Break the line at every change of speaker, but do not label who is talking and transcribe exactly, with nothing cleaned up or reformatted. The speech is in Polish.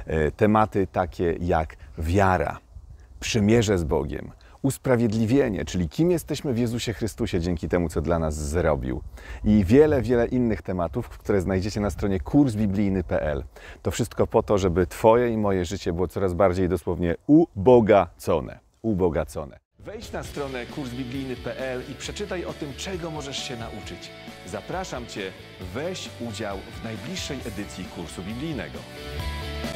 Tematy takie jak wiara, przymierze z Bogiem, usprawiedliwienie, czyli kim jesteśmy w Jezusie Chrystusie dzięki temu, co dla nas zrobił. I wiele, wiele innych tematów, które znajdziecie na stronie kurs biblijny kropka p l. To wszystko po to, żeby Twoje i moje życie było coraz bardziej dosłownie ubogacone. Ubogacone. Wejdź na stronę kurs biblijny kropka p l i przeczytaj o tym, czego możesz się nauczyć. Zapraszam Cię, weź udział w najbliższej edycji kursu biblijnego.